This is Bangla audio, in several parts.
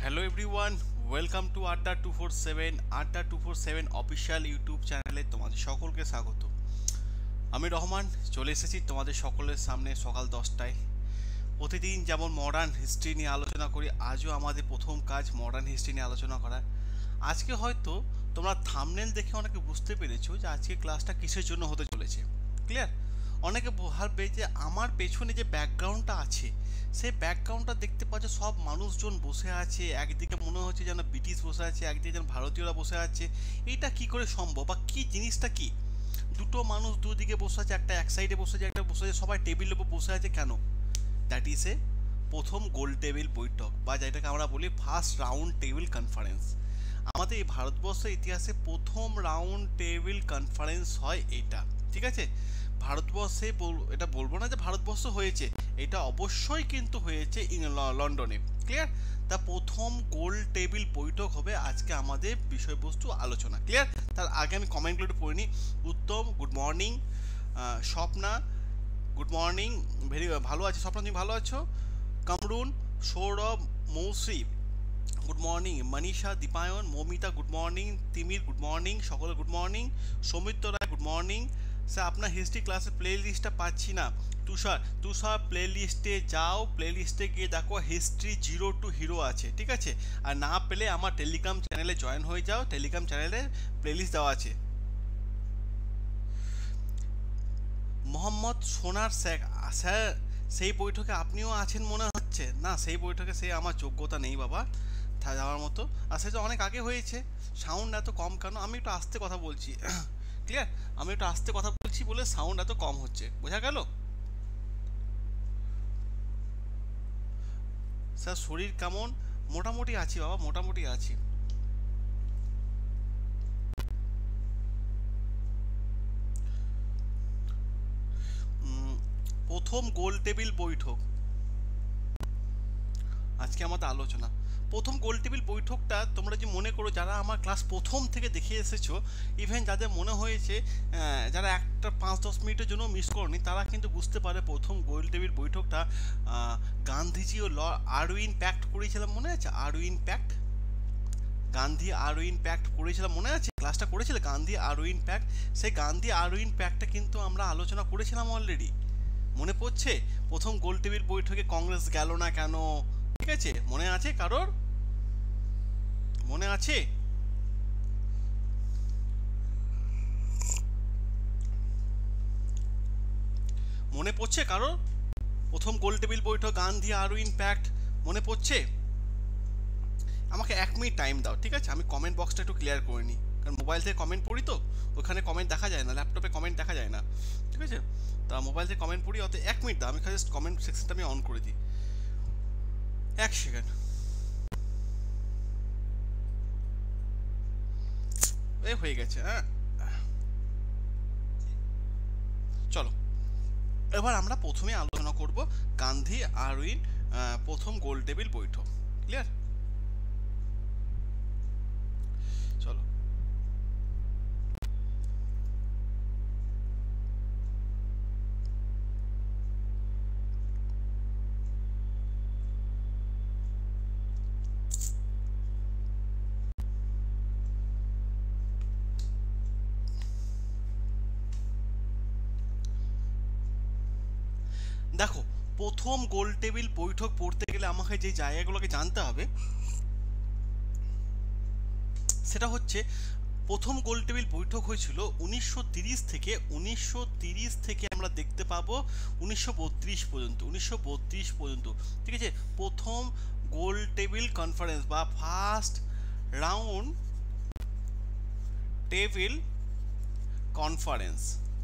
হ্যালো এভরিওয়ান, ওয়েলকাম টু আড্ডা 247 অফিসিয়াল ইউটিউব চ্যানেলে তোমাদের সকলকে স্বাগত। আমি রহমান চলে এসেছি তোমাদের সকলের সামনে সকাল 10টায়। প্রতিদিন যেমন মডার্ন হিস্ট্রি নিয়ে আলোচনা করি, আজও আমাদের প্রথম কাজ মডার্ন হিস্ট্রি নিয়ে আলোচনা করা। আজকে হয়তো তোমরা থাম্বনেল দেখে অনেকে বুঝতে পেরেছো যে আজকে ক্লাসটা কিসের জন্য হতে চলেছে। ক্লিয়ার? অনেকে ভাববে যে আমার পেছনে যে ব্যাকগ্রাউন্ডটা আছে সেই ব্যাকগ্রাউন্ডটা দেখতে পাচ্ছ, সব মানুষজন বসে আছে, একদিকে মনে হচ্ছে যেন ব্রিটিশ বসে আছে, একদিকে যেন ভারতীয়রা বসে আছে। এইটা কি করে সম্ভব বা কি জিনিসটা কি? দুটো মানুষ দুদিকে বসে আছে, একটা এক সাইডে বসে আছে, একটা বসে আছে, সবাই টেবিলের উপর বসে আছে কেন? দ্যাট ইজ এ প্রথম গোল টেবিল বৈঠক, বা যেটাকে আমরা বলি ফার্স্ট রাউন্ড টেবিল কনফারেন্স। আমাদের এই ভারতবর্ষের ইতিহাসে প্রথম রাউন্ড টেবিল কনফারেন্স হয় এটা। ঠিক আছে? ভারতবর্ষে এটা বলবো না যে ভারতবর্ষ হয়েছে, এটা অবশ্যই কিন্তু হয়েছে লন্ডনে। ক্লিয়ার? তা প্রথম গোল টেবিল বৈঠক হবে আজকে আমাদের বিষয়বস্তু আলোচনা। ক্লিয়ার? তার আগে আমি কমেন্টগুলো একটু পড়ে নিই। Uttam, good morning. Swapna, good morning. Very ভালো আছে স্বপ্না, তুমি ভালো আছো? Kamrun, Sourav, Mousi, good morning. Manisha, Dipayan, Moumita, good morning. Timir, good morning. সকলে good morning. Soumitra Roy, good morning. Sir আপনার হিস্ট্রি ক্লাসের প্লে লিস্টটা পাচ্ছি না। তুষার প্লে লিস্টে যাও, প্লে লিস্টে গিয়ে দেখো হিস্ট্রি 0 to হিরো আছে। ঠিক আছে? আর না পেলে আমার টেলিগ্রাম চ্যানেলে জয়েন হয়ে যাও, টেলিগ্রাম চ্যানেলে প্লে লিস্ট দেওয়া আছে। মোহাম্মদ সোনার শেখ, স্যার সেই বৈঠকে আপনিও আছেন মনে হচ্ছে। না, সেই বৈঠকে সে আমার যোগ্যতা নেই বাবা যাওয়ার মতো। আর সেটা অনেক আগে হয়েছে। সাউন্ড এত কম কেন? আমি একটু আস্তে কথা বলছি। ক্লিয়ার? আমি একটু আস্তে কথা বলছি বলে সাউন্ড এত কম হচ্ছে, বোঝা গেল? স্যার শরীর কেমন? মোটামুটি আছি বাবা, মোটামুটি আছি। প্রথম গোল টেবিল বৈঠক আজকে আমাদের আলোচনা। প্রথম গোল টেবিল বৈঠকটা তোমরা যে মনে করো, যারা আমার ক্লাস প্রথম থেকে দেখে এসেছো, ইভেন যাদের মনে হয়েছে যারা একটা 5-10 মিনিটের জন্য মিস করনি, তারা কিন্তু বুঝতে পারে প্রথম গোল টেবিল বৈঠকটা গান্ধীজি ও আরউইন প্যাক্ট করেছিলাম, মনে আছে? আরউইন প্যাক্ট, গান্ধী আরউইন প্যাক্ট করেছিলাম, মনে আছে? ক্লাসটা করেছিল গান্ধী আরউইন প্যাক্ট। সেই গান্ধী আরউইন প্যাক্টটা কিন্তু আমরা আলোচনা করেছিলাম অলরেডি, মনে পড়ছে? প্রথম গোল টেবিল বৈঠকে কংগ্রেস গেল না কেন? ঠিক আছে? মনে আছে কারোর? মনে আছে? মনে পড়ছে কারোর? প্রথম গোল টেবিল বৈঠক গান্ধী আরউইন প্যাক্ট মনে পড়ছে? আমাকে 1 মিনিট টাইম দাও, ঠিক আছে? আমি কমেন্ট বক্সটা একটু ক্লিয়ার করে নিই, কারণ মোবাইল থেকে কমেন্ট পড়ি তো, ওখানে কমেন্ট দেখা যায় না, ল্যাপটপে কমেন্ট দেখা যায় না। ঠিক আছে? তা মোবাইল থেকে কমেন্ট পড়ি, অত 1 মিনিট দাও, আমি জাস্ট কমেন্ট সেকশনটা আমি অন করে দিই। 1 সেকেন্ড। হয়ে গেছে। হ্যাঁ, চলো এবার আমরা প্রথমে আলোচনা করব গান্ধী আরউইন প্রথম গোল টেবিল বৈঠক। ক্লিয়ার? চলো। দেখো, প্রথম গোল টেবিল বৈঠক পড়তে গেলে আমাকে যে জায়গাগুলোকে জানতে হবে সেটা হচ্ছে, প্রথম গোল টেবিল বৈঠক হয়েছিল 1930 থেকে। 1930 থেকে আমরা দেখতে পাবো 1932 পর্যন্ত। 1932 পর্যন্ত। ঠিক আছে? প্রথম গোল টেবিল কনফারেন্স বা ফার্স্ট রাউন্ড টেবিল কনফারেন্স।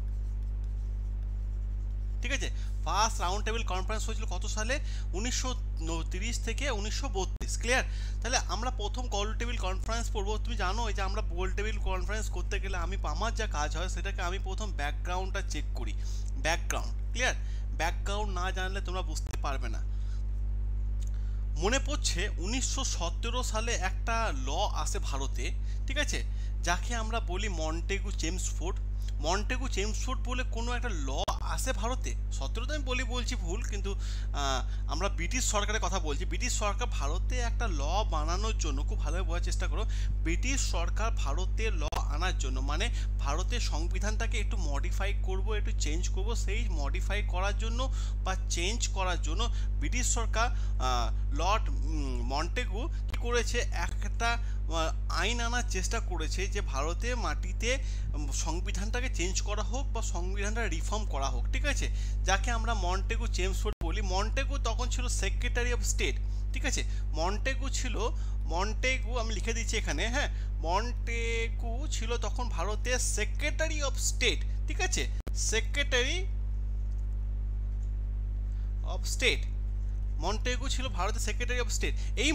ঠিক আছে? ফার্স্ট রাউন্ড টেবিল কনফারেন্স হয়েছিল কত সালে? 1930 থেকে 1932। ক্লিয়ার? তাহলে আমরা প্রথম গোল টেবিল কনফারেন্স পড়বো। তুমি জানো যে আমরা গোল টেবিল কনফারেন্স করতে গেলে আমার যা কাজ হয় সেটাকে আমি প্রথম ব্যাকগ্রাউন্ডটা চেক করি। ব্যাকগ্রাউন্ড। ক্লিয়ার? ব্যাকগ্রাউন্ড না জানলে তোমরা বুঝতে পারবে না। মনে পড়ছে 1917 সালে একটা ল আসে ভারতে। ঠিক আছে? যাকে আমরা বলি মন্টেগু চেমসফোর্ড। মন্টেগু চেমসফোর্ড বলে কোনো একটা ল আসে ভারতে, 17 তো আমি বলছি ভুল, কিন্তু আমরা ব্রিটিশ সরকারের কথা বলছি। ব্রিটিশ সরকার ভারতে একটা ল বানানোর জন্য, খুব ভালোভাবে বোঝার চেষ্টা করো, ব্রিটিশ সরকার ভারতে ল আনার জন্য, মানে ভারতের সংবিধানটাকে একটু মডিফাই করব, একটু চেঞ্জ করব, সেই মডিফাই করার জন্য বা চেঞ্জ করার জন্য ব্রিটিশ সরকার লর্ড মন্টেগু কি করেছে, একটা আইন আনার চেষ্টা করেছে যে ভারতের মাটিতে সংবিধানটাকে চেঞ্জ করা হোক বা সংবিধানটা রিফর্ম করা হোক, ঠিক আছে, যাকে আমরা মন্টেগু চেমসফোর্ড বলি। মন্টেগু তখন ছিল সেক্রেটারি অফ স্টেট, ঠিক আছে। মন্টেগু আমি লিখে দিচ্ছি এখানে, হ্যাঁ, মন্টেগু ছিল তখন ভারতের সেক্রেটারি অফ স্টেট, ঠিক আছে, সেক্রেটারি অফ স্টেট। মন্টেগু ছিল ভারতের সেক্রেটারি অফ স্টেট।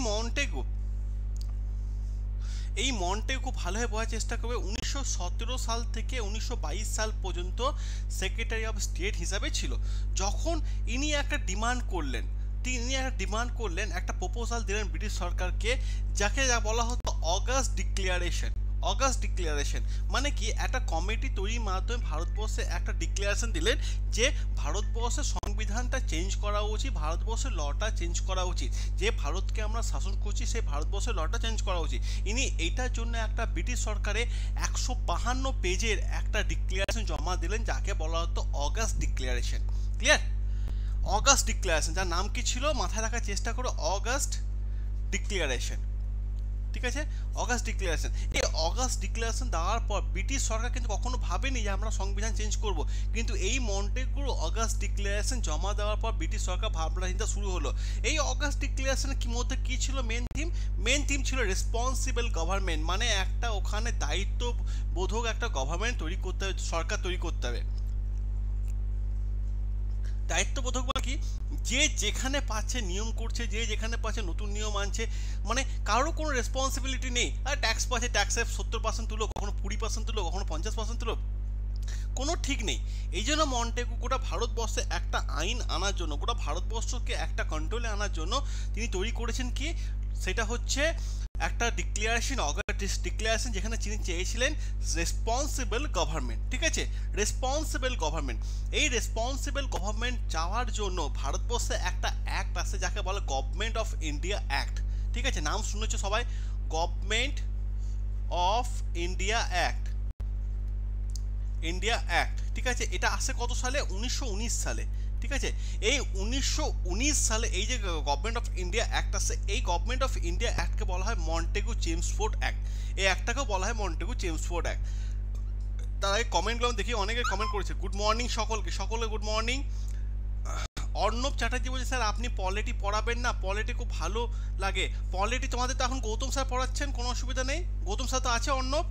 এই মন্টেগু ভালোভাবে বোঝার চেষ্টা করবে, 1917 সাল থেকে 1922 সাল পর্যন্ত সেক্রেটারি অফ স্টেট হিসাবে ছিল। যখন ইনি একটা ডিমান্ড করলেন, একটা প্রপোজাল দিলেন ব্রিটিশ সরকারকে, যাকে বলা হতো অগাস্ট ডিক্লারেশন। মানে কি, একটা কমিটি তৈরির মাধ্যমে ভারতবর্ষে একটা ডিক্লারেশন দিলেন যে ভারতবর্ষের সংবিধানটা চেঞ্জ করা উচিত, ভারতবর্ষের লটা চেঞ্জ করা উচিত, যে ভারতকে আমরা শাসন করছি সেই ভারতবর্ষের লটা চেঞ্জ করা উচিত। ইনি এইটার জন্য একটা ব্রিটিশ সরকারে 152 পেজের একটা ডিক্লারেশন জমা দিলেন, যাকে বলা হতো August declaration. Clear? August declaration, যার নাম কি ছিল মাথায় রাখার চেষ্টা করো, অগাস্ট ডিক্লারেশন, ঠিক আছে, অগাস্ট ডিক্লারেশন। এই অগাস্ট ডিক্লারেশন দেওয়ার পর ব্রিটিশ সরকার কিন্তু কখনো ভাবেনি যে আমরা সংবিধান চেঞ্জ করব, কিন্তু এই মন্টেগুর অগাস্ট ডিক্লারেশন জমা দেওয়ার পর ব্রিটিশ সরকার ভাবনা চিন্তা শুরু হলো। এই অগাস্ট ডিক্লারেশনের মধ্যে কি ছিল মেন থিম ছিল রেসপন্সিবল গভর্নমেন্ট, মানে একটা ওখানে দায়িত্ববোধক একটা গভর্নমেন্ট তৈরি করতে হবে, সরকার তৈরি করতে হবে। দায়িত্ববোধক মানে কি, যে যেখানে পাচ্ছে নিয়ম করছে, যে যেখানে পাচ্ছে নতুন নিয়ম আনছে, মানে কারো কোনো রেসপন্সিবিলিটি নেই। আর ট্যাক্স পাচ্ছে, ট্যাক্সের 70% তুলো, কখনো 20% তুলো, কখনো 50% তুলো, কোনো ঠিক নেই। এই জন্য মন্টেগু গোটা ভারতবর্ষে একটা আইন আনার জন্য, গোটা ভারতবর্ষকে একটা কন্ট্রোলে আনার জন্য তিনি তৈরি করেছেন কি, সেটা হচ্ছে একটা ডিক্লারেশন, অগাস্ট ডিক্লারেশন, যেখানে তিনি চেয়েছিলেন রেসপন্সিবল গভর্নমেন্ট, ঠিক আছে, রেসপন্সিবল গভর্নমেন্ট। এই রেসপন্সিবল গভর্নমেন্ট যাওয়ার জন্য ভারতবর্ষে একটা অ্যাক্ট আছে, যাকে বলে গভর্নমেন্ট অফ ইন্ডিয়া অ্যাক্ট, ঠিক আছে, নাম শুনেছো সবাই, গভর্নমেন্ট অফ ইন্ডিয়া অ্যাক্ট, ঠিক আছে। এটা আসে কত সালে? 1919 সালে, ঠিক আছে। এই 1919 সালে এই যে গভর্নমেন্ট অফ ইন্ডিয়া অ্যাক্ট আসে, এই গভর্নমেন্ট অফ ইন্ডিয়া অ্যাক্টকে বলা হয় মন্টেগু চেমসফোর্ড অ্যাক্ট। এই অ্যাক্টটাকেও বলা হয় মন্টেগু চেমসফোর্ড অ্যাক্ট। তার আগে কমেন্টগুলো দেখি, অনেকে কমেন্ট করেছে। গুড মর্নিং সকলে গুড মর্নিং। অর্ণব চ্যাটার্জি বলছে, স্যার আপনি পলিটি পড়াবেন না? পলিটি খুব ভালো লাগে। পলিটি তোমাদের তো এখন গৌতম স্যার পড়াচ্ছেন, কোনো অসুবিধা নেই, গৌতম স্যার তো আছে। অর্ণব,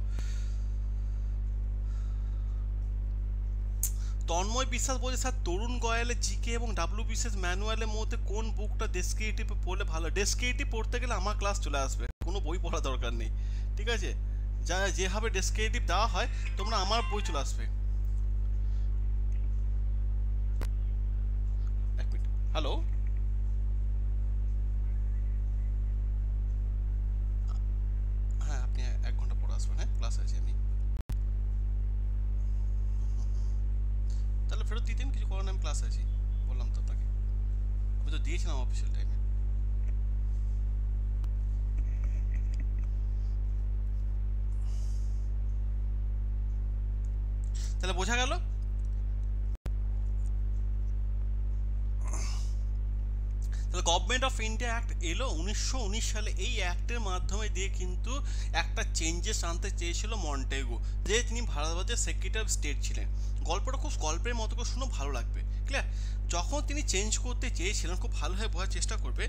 তন্ময় বিশ্বাস বলছে, স্যার তরুণ গোয়েলের জিকে এবং WBCS ম্যানুয়ালের মধ্যে কোন বুকটা ডেসক্রিপটিভ পড়লে ভালো? ডেসক্রিপটিভ পড়তে গেলে আমার ক্লাস চলে আসবে, কোনো বই পড়া দরকার নেই, ঠিক আছে। যেভাবে ডেসক্রিপটিভ দেওয়া হয় তোমরা আমার বই চলে আসবে। এক মিনিট, হ্যালো, হ্যাঁ আপনি 1 ঘন্টা পরে আসবেন, হ্যাঁ ক্লাস আছে আমি। তাহলে ফেরত দিতেন, কিছু করার, আমি ক্লাস আছি, বললাম তো আপনাকে, আমি তো দিয়েছিলাম অফিসিয়াল টাইমে। তাহলে বোঝা গেল। তাহলে গভর্নমেন্ট অফ ইন্ডিয়া অ্যাক্ট এলো 1919 সালে। এই অ্যাক্টের মাধ্যমে দিয়ে কিন্তু একটা চেঞ্জেস আনতে চেয়েছিল মন্টেগু, যে তিনি ভারতবর্ষের সেক্রেটারি অফ স্টেট ছিলেন। গল্পটা খুব গল্পের মতো করে শুনো, ভালো লাগবে, ক্লিয়ার। যখন তিনি চেঞ্জ করতে চেয়েছিলেন, খুব ভালোভাবে বোঝার চেষ্টা করবে,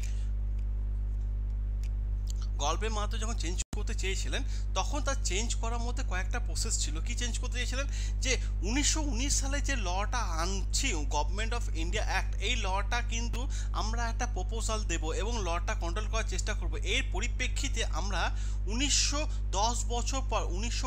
গল্পের মাধ্যমে যখন চেঞ্জ করতে চেয়েছিলেন, তখন তার চেঞ্জ করার মধ্যে কয়েকটা প্রসেস ছিল। কি চেঞ্জ করতে চেয়েছিলেন, যে 1919 সালে যে লটা আনছি গভর্নমেন্ট অফ ইন্ডিয়া অ্যাক্ট, এই লটা কিন্তু আমরা একটা প্রপোজাল দেব এবং লটা কন্ট্রোল করার চেষ্টা করব। এর পরিপ্রেক্ষিতে আমরা 10 বছর পর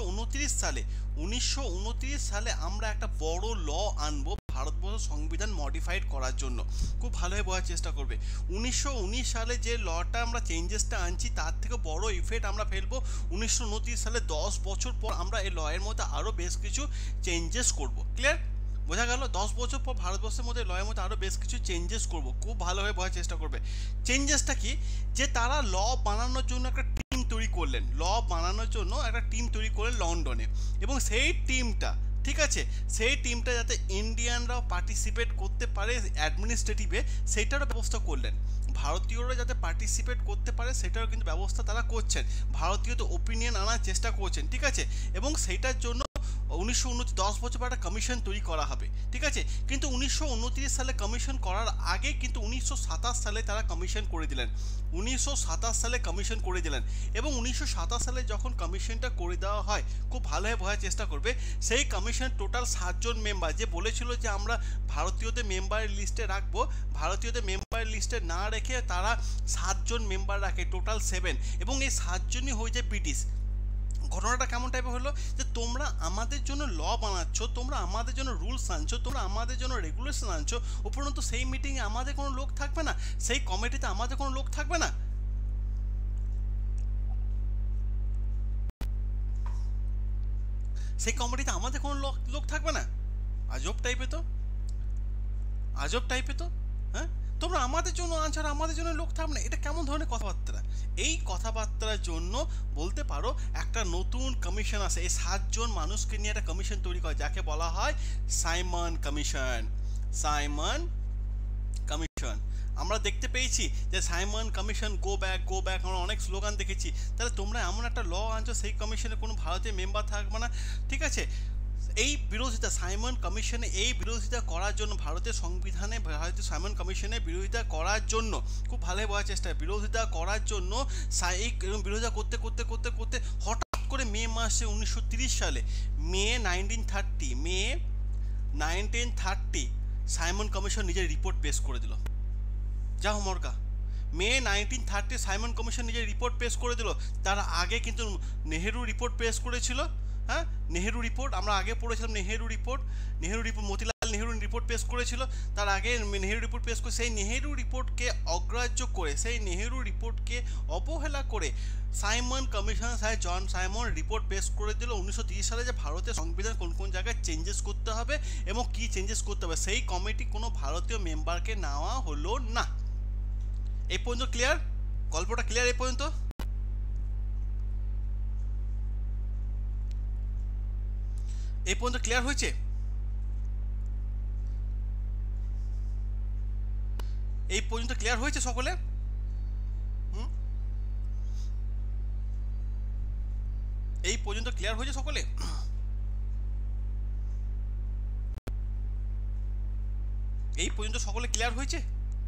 1929 সালে আমরা একটা বড় ল আনবো ভারতবর্ষ সংবিধান মডিফাইড করার জন্য। খুব ভালোভাবে বোঝার চেষ্টা করবে, 1919 সালে যে লটা আমরা চেঞ্জেসটা আনছি, তার থেকে বড় ইফেক্ট আমরা ফেলবো 1929 সালে। 10 বছর পর আমরা এই লয়ের মধ্যে আরও বেশ কিছু চেঞ্জেস করব। ক্লিয়ার? বোঝা গেল? 10 বছর পর ভারতবর্ষের মধ্যে লয়ের মধ্যে আরও বেশ কিছু চেঞ্জেস করব, খুব ভালোভাবে বোঝার চেষ্টা করবে। চেঞ্জেসটা কি, যে তারা ল বানানোর জন্য একটা টিম তৈরি করলেন, ল বানানোর জন্য একটা টিম তৈরি করলেন লন্ডনে, এবং সেই টিমটা, ঠিক আছে, সেই টিমটা যাতে ইন্ডিয়ানরাও পার্টিসিপেট করতে পারে অ্যাডমিনিস্ট্রেটিভে, সেইটারও ব্যবস্থা করলেন। ভারতীয়রা যাতে পার্টিসিপেট করতে পারে সেটারও কিন্তু ব্যবস্থা তারা করছেন, ভারতীয়দের ওপিনিয়ন আনার চেষ্টা করছেন, ঠিক আছে। এবং সেইটার জন্য 10 বছর পর একটা কমিশন তৈরি করা হবে, ঠিক আছে। কিন্তু 1929 সালে কমিশন করার আগে কিন্তু 1927 সালে তারা কমিশন করে দিলেন, 1927 সালে কমিশন করে দিলেন। এবং 1927 সালে যখন কমিশনটা করে দেওয়া হয়, খুব ভালোভাবে বোঝার চেষ্টা করবে, সেই কমিশন টোটাল 7 জন মেম্বার, যে বলেছিল যে আমরা ভারতীয়দের মেম্বারের লিস্টে রাখবো, ভারতীয়দের মেম্বারের লিস্টে না রেখে তারা 7 জন মেম্বার রাখে, টোটাল 7, এবং এই 7 জনই হয়ে যায় ব্রিটিশ। ঘটনাটা কেমন টাইপের হলো, যে তোমরা আমাদের জন্য ল বানাচ্ছ, তোমরা আমাদের জন্য রুলস আনছো, তোমরা আমাদের জন্য রেগুলেশন আনছো, উপরন্তু সেই মিটিংয়ে আমাদের কোনো লোক থাকবে না, সেই কমিটিতে আমাদের কোনো লোক থাকবে না। সেই কমিটিতে আমাদের কোনো লোক থাকবে না। আজব টাইপের তো, আজব টাইপের তো। হ্যাঁ, তোমরা আমাদের জন্য আনছো আর আমাদের জন্য লোক থাকবে না, এটা কেমন ধরনের কথাবার্তা? এই কথাবার্তার জন্য বলতে পারো একটা নতুন কমিশন আসে, এই 7 জন মানুষকে নিয়ে একটা কমিশন তৈরি করে, যাকে বলা হয় সাইমন কমিশন। সাইমন কমিশন আমরা দেখতে পেয়েছি যে Simon commission, go back go back, আমরা অনেক স্লোগান দেখেছি। তাহলে তোমরা এমন একটা ল আনছো, সেই কমিশনে কোনো ভারতীয় মেম্বার থাকবে না, ঠিক আছে। এই বিরোধিতা, সাইমন কমিশনে এই বিরোধিতা করার জন্য, ভারতের সংবিধানে ভারতীয় সাইমন কমিশনের বিরোধিতা করার জন্য, খুব ভালোই বোঝার চেষ্টা, বিরোধিতা করার জন্য এই বিরোধিতা করতে করতে করতে করতে হঠাৎ করে মে মাসে 1930 সালে, মে 1930 সাইমন কমিশন নিজের রিপোর্ট পেশ করে দিল। যা মরকা, মে 1930 সাইমন কমিশন নিজের রিপোর্ট পেশ করে দিল। তার আগে কিন্তু নেহেরু রিপোর্ট পেশ করেছিল। হ্যাঁ, নেহেরু রিপোর্ট আমরা আগে পড়েছিলাম, নেহেরু রিপোর্ট মতিলাল নেহেরু রিপোর্ট পেশ করেছিল। তার আগে নেহেরু রিপোর্ট পেশ করে, সেই নেহেরু রিপোর্টকে অগ্রাহ্য করে, সেই নেহেরু রিপোর্টকে অবহেলা করে Simon commission John Simon report পেশ করে দিল 1930 সালে, যে ভারতের সংবিধান কোন কোন জায়গায় চেঞ্জেস করতে হবে এবং কি চেঞ্জেস করতে হবে। সেই কমিটি কোনো ভারতীয় মেম্বারকে নেওয়া হলো না। এই পর্যন্ত ক্লিয়ার? গল্পটা ক্লিয়ার এই পর্যন্ত? এই পর্যন্ত ক্লিয়ার হয়েছে? এই পর্যন্ত ক্লিয়ার হয়েছে সকলে? এই পর্যন্ত ক্লিয়ার হয়েছে সকলে? এই পর্যন্ত সকলে ক্লিয়ার হয়েছে?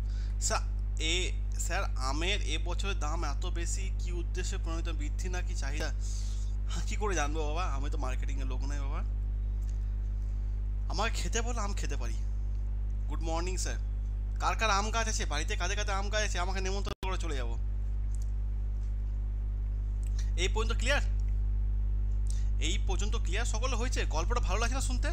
স্যার আমের এবছরের দাম এত বেশি কি উদ্দেশ্যে প্রণীত, বৃদ্ধি নাকি চাহিদা? কি করে জানবো বাবা, আমি তো মার্কেটিংয়ের লোক নই বাবা। আমাকে খেতে বলো, আম খেতে পারি। Good morning sir. কার কার আম গাছ আছে বাড়িতে, কাদের কাদের আম গাছ আছে, আমাকে নেমন্তন্ন করে চলে যাব। এই পর্যন্ত ক্লিয়ার? এই পর্যন্ত ক্লিয়ার সকলে হয়েছে? গল্পটা ভালো লাগছে না শুনতে?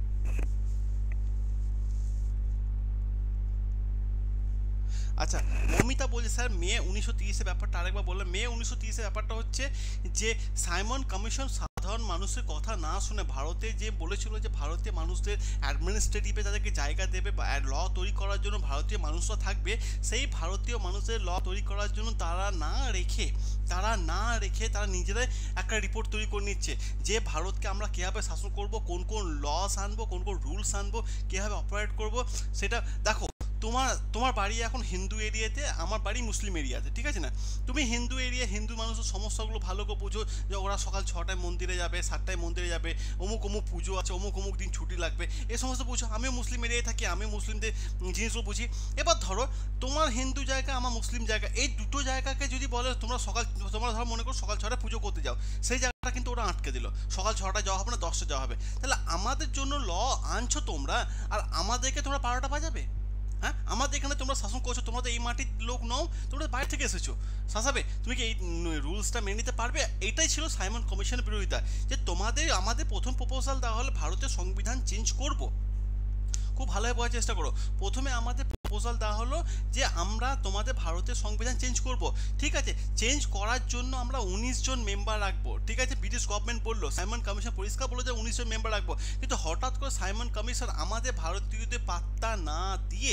আচ্ছা, মমিতা বলছে স্যার মে 1930-এর ব্যাপারটা আরেকবার বললেন। মে 1930-এর ব্যাপারটা হচ্ছে যে সাইমন কমিশন সাধারণ মানুষের কথা না শুনে, ভারতে যে বলেছিল যে ভারতীয় মানুষদের অ্যাডমিনিস্ট্রেটিভে তাদেরকে জায়গা দেবে বা ল তৈরি করার জন্য ভারতীয় মানুষরা থাকবে, সেই ভারতীয় মানুষদের ল তৈরি করার জন্য তারা না রেখে তারা নিজেরাই একটা রিপোর্ট তৈরি করে নিচ্ছে, যে ভারতকে আমরা কীভাবে শাসন করব, কোন কোন লস আনবো, কোন কোন রুলস আনবো, কীভাবে অপারেট করব। সেটা দেখো, তোমার বাড়ি এখন হিন্দু এরিয়াতে, আমার বাড়ি মুসলিম এরিয়াতে, ঠিক আছে না? তুমি হিন্দু এরিয়া, হিন্দু মানুষের সমস্যাগুলো ভালো করে বুঝো, যে ওরা সকাল 6টায় মন্দিরে যাবে, 7টায় মন্দিরে যাবে, অমুক পুজো আছে, অমুক দিন ছুটি লাগবে, এই সমস্ত বুঝো। আমিও মুসলিম এরিয়ায় থাকি, আমি মুসলিমদের জিনিসগুলো বুঝি। এবার ধরো তোমার হিন্দু জায়গা, আমার মুসলিম জায়গা, এই দুটো জায়গাকে যদি বলে তোমরা ধরো মনে করো সকাল 6টায় পুজো করতে যাও, সেই জায়গাটা কিন্তু ওরা আটকে দিল, সকাল 6টায় যাওয়া হবে না, 10টায় যাওয়া হবে। তাহলে আমাদের জন্য ল আনছো তোমরা, আর আমাদেরকে তোমরা 12টা বাজাবে? হ্যাঁ, আমাদের এখানে তোমরা শাসন করছো, তোমরা তো এই মাটির লোক নও, তোমরা বাইরে থেকে এসেছো, শাসাবে। তুমি কি এই রুলসটা মেনে নিতে পারবে? এইটাই ছিল সাইমন কমিশনের বিরোধিতা, যে আমাদের প্রথম প্রপোজাল দেওয়া হলে ভারতের সংবিধান চেঞ্জ করব, খুব ভালোভাবে বোঝার চেষ্টা করো। প্রথমে আমাদের প্রপোজাল দেওয়া হলো যে আমরা তোমাদের ভারতের সংবিধান চেঞ্জ করব। ঠিক আছে, চেঞ্জ করার জন্য আমরা 19 জন মেম্বার রাখবো। ঠিক আছে, ব্রিটিশ গভর্নমেন্ট বললো, সাইমন কমিশন পরিষ্কার বললো যে 19 জন মেম্বার রাখবো। কিন্তু হঠাৎ করে সাইমন কমিশন আমাদের ভারতীয়দের পাত্তা না দিয়ে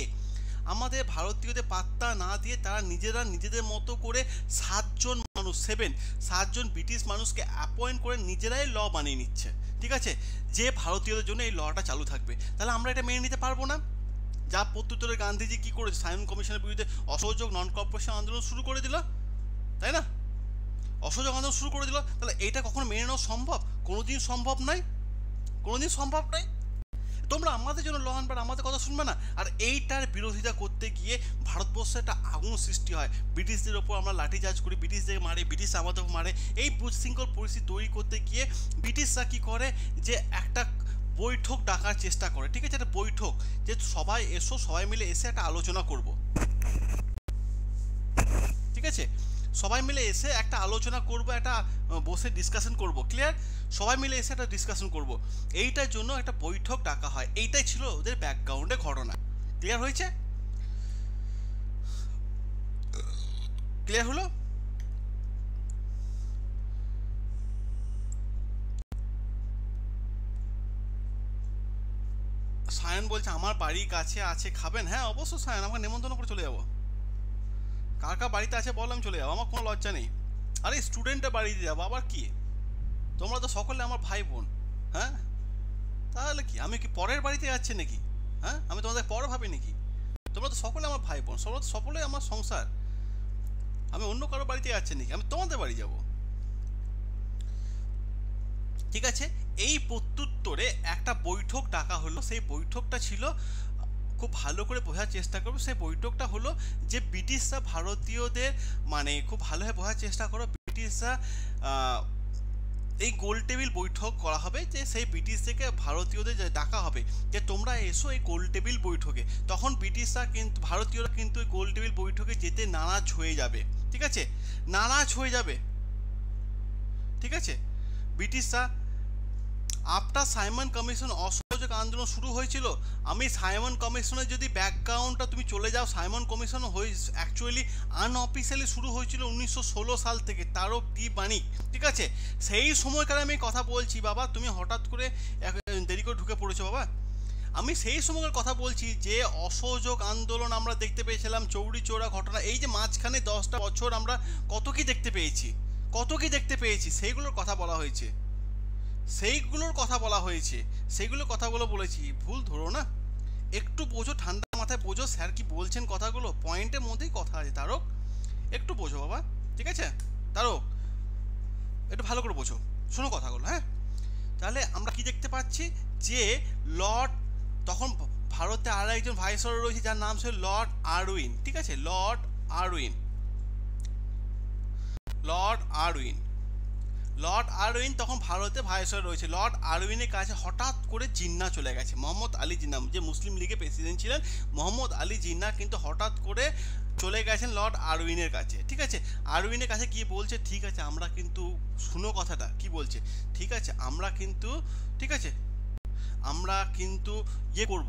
তারা নিজেদের মতো করে 7জন ব্রিটিশ মানুষকে অ্যাপয়েন্ট করে নিজেরাই ল বানিয়ে নিচ্ছে। ঠিক আছে, যে ভারতীয়দের জন্য এই লটা চালু থাকবে। তাহলে আমরা এটা মেনে নিতে পারবো না? যা প্রত্যুত্তরে গান্ধীজি কি করেছে, সাইমন কমিশনের বিরুদ্ধে অসহযোগ নন কর্পোরেশন আন্দোলন শুরু করে দিল, তাই না? অসহযোগ আন্দোলন শুরু করে দিল। তাহলে এটা কখনো মেনে নেওয়া সম্ভব? কোনোদিন সম্ভব নয়। তোমরা আমাদের জন্য ল আনবার, আমাদের কথা শুনবে না। আর এইটার বিরোধিতা করতে গিয়ে ভারতবর্ষে একটা আগুন সৃষ্টি হয়। ব্রিটিশদের ওপর আমরা লাঠিচার্জ করি, ব্রিটিশদের মারে, ব্রিটিশ আমাদের মারে। এই বিশৃঙ্খল পরিস্থিতি তৈরি করতে গিয়ে ব্রিটিশরা কী করে, যে একটা বৈঠক ডাকার চেষ্টা করে। ঠিক আছে, একটা বৈঠক, যে সবাই মিলে এসে একটা আলোচনা করব। ঠিক আছে, সবাই মিলে এসে একটা আলোচনা করব, একটা বসে ডিসকাশন করব। ক্লিয়ার? সবাই মিলে এসে একটা ডিসকাশন করব, এইটার জন্য একটা বৈঠক ডাকা হয়। এইটাই ছিল ওদের ব্যাকগ্রাউন্ডে ঘটনা। ক্লিয়ার হয়েছে? ক্লিয়ার হলো? সায়ন বলছে আমার বাড়ির কাছে আছে, খাবেন? হ্যাঁ অবশ্যই সায়ন, আমাকে নেমন্তন্ন করে চলে যাবো। কার কার বাড়িতে আছে বল, আমি চলে যাবো, আমার কোনো লজ্জা নেই। আরে স্টুডেন্টের বাড়িতে যাবো আবার কি? তোমরা তো সকলে আমার ভাই বোন। হ্যাঁ, তাহলে কি আমি কি পরের বাড়িতে যাচ্ছি নাকি? হ্যাঁ, আমি তোমাদের পর ভাবি নাকি? তোমরা তো সকলে আমার ভাই বোন, সকলে আমার সংসার। আমি অন্য কারো বাড়িতে যাচ্ছি নাকি? আমি তোমাদের বাড়ি যাব। ঠিক আছে, এই প্রত্যুত্তরে একটা বৈঠক ডাকা হলো। সেই বৈঠকটা ছিল, খুব ভালো করে বোঝার চেষ্টা করবো, সেই বৈঠকটা হলো যে ব্রিটিশরা ভারতীয়দের, মানে খুব ভালোভাবে বোঝার চেষ্টা করো, ব্রিটিশরা এই গোল টেবিল বৈঠক করা হবে, যে সেই ব্রিটিশ থেকে ভারতীয়দের ডাকা হবে যে তোমরা এসো এই গোল টেবিল বৈঠকে। তখন ভারতীয়রা কিন্তু এই গোল টেবিল বৈঠকে যেতে নারাজ হয়ে যাবে। ঠিক আছে, নারাজ হয়ে যাবে। ঠিক আছে, ব্রিটিশরা আফটার সাইমন কমিশন অসহযোগ আন্দোলন শুরু হয়েছিল। আমি সাইমন কমিশনের যদি ব্যাকগ্রাউন্ডটা তুমি চলে যাও, সাইমন কমিশন অ্যাকচুয়ালি আনঅফিসিয়ালি শুরু হয়েছিল 1916 সাল থেকে, তারও ডি বাণিক। ঠিক আছে, সেই সময়কার আমি কথা বলছি বাবা, তুমি হঠাৎ করে দেরি করে ঢুকে পড়েছো বাবা। আমি সেই সময়কার কথা বলছি যে অসহযোগ আন্দোলন আমরা দেখতে পেয়েছিলাম, চৌরি চৌরা ঘটনা, এই যে মাঝখানে 10টা বছর আমরা কত কি দেখতে পেয়েছি, সেইগুলোর কথা বলা হয়েছে। সেইগুলোর কথাগুলো বলেছি, ভুল ধরো না। একটু বোঝো, ঠান্ডা মাথায় বোঝো স্যার কি বলছেন, কথাগুলো পয়েন্টের মধ্যেই কথা আছে। তারক একটু বোঝো বাবা, ঠিক আছে? তারক একটু ভালো করে বোঝো, শোনো কথাগুলো। হ্যাঁ, তাহলে আমরা কি দেখতে পাচ্ছি, যে লর্ড, তখন ভারতে আর একজন ভাইসরয় রয়েছে যার নাম ছিল লর্ড আরউইন। ঠিক আছে, লর্ড আরউইন তখন ভারতে ভাইসরয় রয়েছে। লর্ড আরউইনের কাছে হঠাৎ করে জিন্নাহ চলে গেছে, মোহাম্মদ আলী জিন্নাহ, যে মুসলিম লীগের প্রেসিডেন্ট ছিলেন মোহাম্মদ আলী জিন্নাহ, কিন্তু হঠাৎ করে চলে গেছেন লর্ড আরউইনের কাছে। ঠিক আছে, আরউইনের কাছে কি বলছে, ঠিক আছে আমরা কিন্তু, শুনো কথাটা কি বলছে, ঠিক আছে আমরা কিন্তু ইয়ে করবো,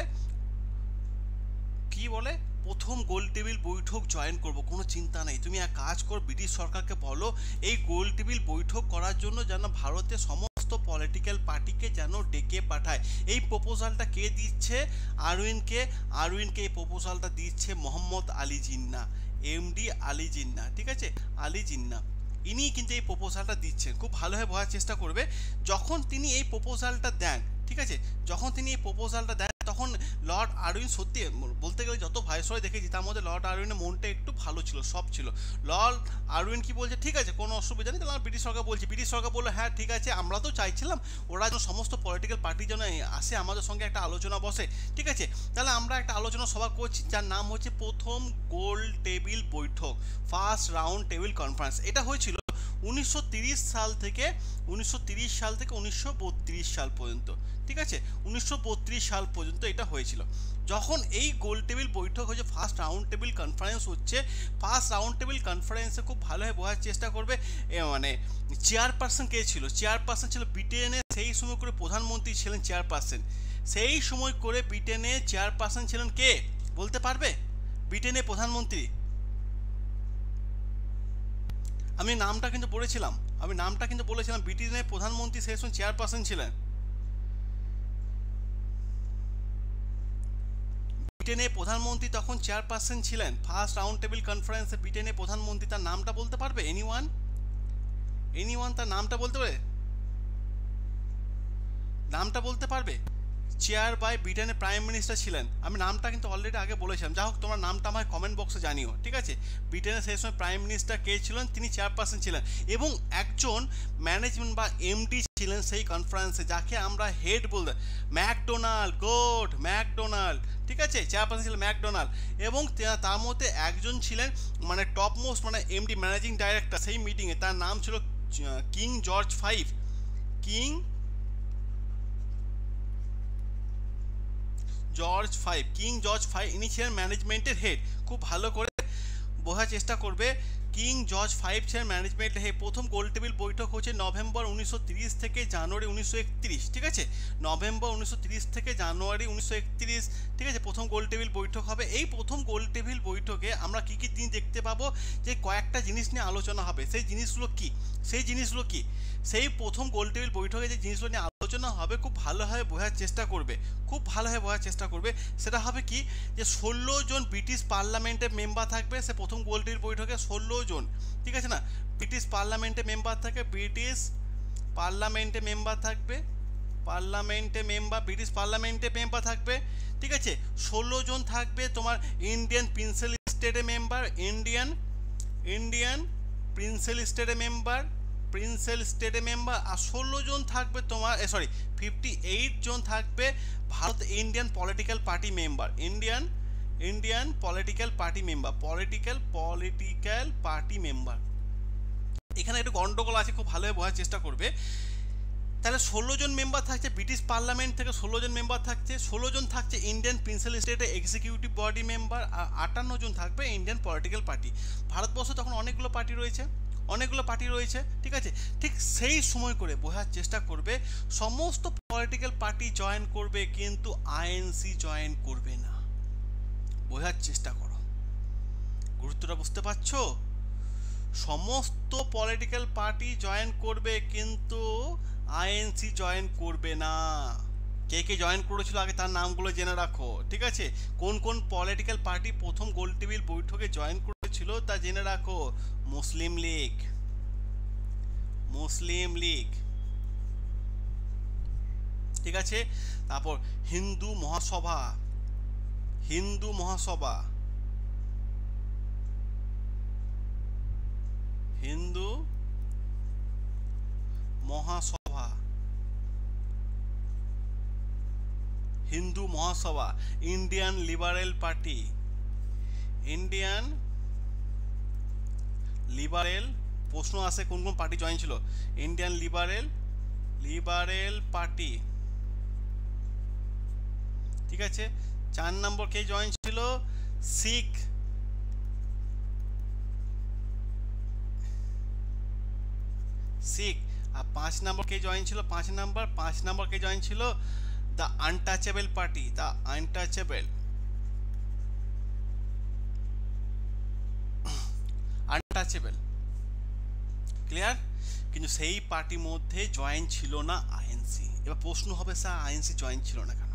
কি বলে প্রথম গোল টেবিল বৈঠক জয়েন করব, কোনো চিন্তা নেই, তুমি এক কাজ কর, ব্রিটিশ সরকারকে বলো এই গোল টেবিল বৈঠক করার জন্য যেন ভারতের সমস্ত পলিটিক্যাল পার্টিকে যেন ডেকে পাঠায়। এই প্রপোজালটা কে দিচ্ছে? আরউইনকে এই প্রপোজালটা দিচ্ছে মোহাম্মদ আলী জিন্নাহ, এমডি আলী জিন্নাহ। ঠিক আছে, আলী জিন্নাহ ইনি কিন্তু এই প্রপোজালটা দিচ্ছেন। খুব ভালোভাবে বোঝার চেষ্টা করবে, যখন তিনি এই প্রপোজালটা দেন, ঠিক আছে, তখন লর্ড আরউইন, সত্যি বলতে গেলে যত ভাইসরয় দেখেছি তার মধ্যে লর্ড আরউইনের মনটা একটু ভালো ছিল, সব ছিল। লর্ড আরউইন কি বলছে, ঠিক আছে কোনো অসুবিধা নেই, তাহলে ব্রিটিশ সরকার বললো হ্যাঁ ঠিক আছে, আমরা তো চাইছিলাম ওরা যেন সমস্ত পলিটিক্যাল পার্টি যেন আসে আমাদের সঙ্গে একটা আলোচনা বসে। ঠিক আছে, তাহলে আমরা একটা আলোচনা সভা করছি যার নাম হচ্ছে প্রথম গোল টেবিল বৈঠক, ফার্স্ট রাউন্ড টেবিল কনফারেন্স। এটা হয়েছিল 1930 সাল থেকে 1932 সাল পর্যন্ত, ঠিক আছে, 1932 সাল পর্যন্ত এটা হয়েছিল। যখন এই গোল টেবিল বৈঠক হয়েছে, ফার্স্ট রাউন্ড টেবিল কনফারেন্স হচ্ছে, ফার্স্ট রাউন্ড টেবিল কনফারেন্সে খুব ভালোভাবে বোঝার চেষ্টা করবে মানে চেয়ারপারসন কে ছিল। চেয়ারপারসন ছিল ব্রিটেনের সেই সময় করে প্রধানমন্ত্রী ছিলেন চেয়ারপারসন। সেই সময় করে ব্রিটেনের চেয়ারপারসন ছিলেন কে বলতে পারবে? ব্রিটেনের প্রধানমন্ত্রী, আমি নামটা কিন্তু বলেছিলাম, ব্রিটেনের প্রধানমন্ত্রী সেই সময় চেয়ারপারসন ছিলেন। ব্রিটেনের প্রধানমন্ত্রী তখন চেয়ারপারসন ছিলেন ফার্স্ট রাউন্ড টেবিল কনফারেন্সে। ব্রিটেনের প্রধানমন্ত্রী, তার নামটা বলতে পারবে? এনিওয়ান তার নামটা বলতে পারবে? নামটা বলতে পারবে? চেয়ার বাই ব্রিটেনের প্রাইম মিনিস্টার ছিলেন। আমি নামটা কিন্তু অলরেডি আগে বলেছিলাম, যা হোক তোমার নামটা আমার কমেন্ট বক্সে জানিও, ঠিক আছে। ব্রিটেনের সেই সময় প্রাইম মিনিস্টার কে ছিলেন? তিনি চেয়ারপারসন ছিলেন এবং একজন ম্যানেজমেন্ট বা এমডি ছিলেন সেই কনফারেন্সে, যাকে আমরা হেড বলতে, ম্যাকডোনাল্ড, ঠিক আছে, চেয়ারপারসন ছিলেন ম্যাকডোনাল্ড। এবং তার মধ্যে একজন ছিলেন মানে টপ মোস্ট মানে এমডি ম্যানেজিং ডাইরেক্টর সেই মিটিংয়ে, তার নাম ছিল king George five. King George five ইনি ছিলেন ম্যানেজমেন্টের হেড। খুব ভালো করে বোঝার চেষ্টা করবে, কিং জর্জ ফাইভ ছিলেন ম্যানেজমেন্টের হেড। প্রথম গোল টেবিল বৈঠক হচ্ছে নভেম্বর 1930 থেকে জানুয়ারি 1931, ঠিক আছে, নভেম্বর 1930 থেকে জানুয়ারি 1931, ঠিক আছে, প্রথম গোল টেবিল বৈঠক হবে। এই প্রথম গোল টেবিল বৈঠকে আমরা কী কী জিনিস দেখতে পাবো, যে কয়েকটা জিনিস নিয়ে আলোচনা হবে। সেই জিনিসগুলো কি সেই প্রথম গোল টেবিল বৈঠকে যে জিনিসগুলো নিয়ে আলোচনা হবে খুব ভালোভাবে বোঝার চেষ্টা করবে, সেটা হবে কি, যে 16 জন ব্রিটিশ পার্লামেন্টের মেম্বার থাকবে সে প্রথম গোল টেবিল বৈঠকে। 16 জন, ঠিক আছে না, ব্রিটিশ পার্লামেন্টের মেম্বার থাকবে, ব্রিটিশ পার্লামেন্টের মেম্বার থাকবে, ঠিক আছে। 16 জন থাকবে তোমার ইন্ডিয়ান প্রিন্সেল স্টেটের মেম্বার, ইন্ডিয়ান প্রিন্সেল স্টেটের মেম্বার, আর 16 জন থাকবে তোমার 58 জন থাকবে Bharat Indian political party member, Indian political party member. এখানে একটু গন্ডগোল আছে, খুব ভালোভাবে বোঝার চেষ্টা করবে। তাহলে 16 জন মেম্বার থাকছে ব্রিটিশ পার্লামেন্ট থেকে, 16 জন মেম্বার থাকছে, 16 জন থাকছে ইন্ডিয়ান প্রিন্সেল স্টেটের এক্সিকিউটিভ বডি মেম্বার, আর 58 জন থাকবে ইন্ডিয়ান পলিটিক্যাল পার্টি। ভারতবর্ষে তখন অনেকগুলো পার্টি রয়েছে, ঠিক আছে। ঠিক সেই সময় করে বোঝার চেষ্টা করবে, সমস্ত পলিটিক্যাল পার্টি জয়েন করবে কিন্তু আইএনসি জয়েন করবে না। বোঝার চেষ্টা করো, গুরুত্বটা বুঝতে পারছো? সমস্ত পলিটিক্যাল পার্টি জয়েন করবে কিন্তু আইএনসি জয়েন করবে না। কে কে জয়েন করেছিল আগে তার নামগুলো জেনে রাখো, ঠিক আছে। কোন কোন পলিটিক্যাল পার্টি প্রথম গোল টেবিল বৈঠকে জয়েন করেছিল তা জেনে রাখো। মুসলিম লীগ, ঠিক আছে। তারপর Hindu Mahasabha, Indian liberal party, প্রশ্ন আসে কোন কোন পার্টি জয়েন ছিল। ইন্ডিয়ান লিবারেল পার্টি, ঠিক আছে। 4 নম্বর কে জয়েন ছিল? শিখ, আর 5 নম্বর কে জয়েন ছিল? 5 নম্বর কে জয়েন ছিল? The untouchable party, clear. কিন্তু সেই পার্টির মধ্যে জয়েন ছিল না আইএনসি। এবার প্রশ্ন হবে স্যার আইএনসি জয়েন ছিল না কেন?